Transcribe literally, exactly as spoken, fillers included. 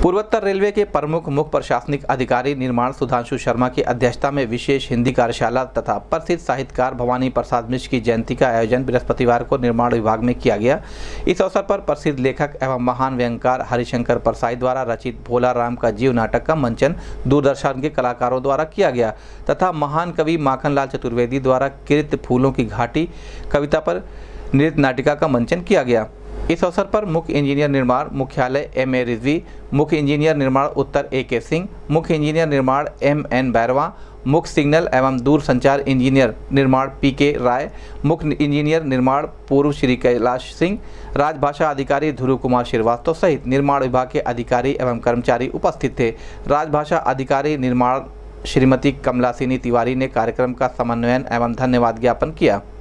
पूर्वोत्तर रेलवे के प्रमुख मुख्य प्रशासनिक अधिकारी निर्माण सुधांशु शर्मा की अध्यक्षता में विशेष हिंदी कार्यशाला तथा प्रसिद्ध साहित्यकार भवानी प्रसाद मिश्र की जयंती का आयोजन बृहस्पतिवार को निर्माण विभाग में किया गया। इस अवसर पर प्रसिद्ध लेखक एवं महान व्यंगकार हरिशंकर परसाई द्वारा रचित भोला राम का जीव नाटक का मंचन दूरदर्शन के कलाकारों द्वारा किया गया तथा महान कवि माखनलाल चतुर्वेदी द्वारा कृत फूलों की घाटी कविता पर नृत्य नाटिका का मंचन किया गया। इस अवसर पर मुख्य इंजीनियर निर्माण मुख्यालय एम ए रिजवी, मुख्य इंजीनियर निर्माण उत्तर ए के सिंह, मुख्य इंजीनियर निर्माण एम एन बैरवा, मुख्य सिग्नल एवं दूर संचार इंजीनियर निर्माण पी के राय, मुख्य इंजीनियर निर्माण पूर्व श्री कैलाश सिंह, राजभाषा अधिकारी ध्रुव कुमार श्रीवास्तव सहित निर्माण विभाग के अधिकारी एवं कर्मचारी उपस्थित थे। राजभाषा अधिकारी निर्माण श्रीमती कमलासिनी तिवारी ने कार्यक्रम का समन्वयन एवं धन्यवाद ज्ञापन किया।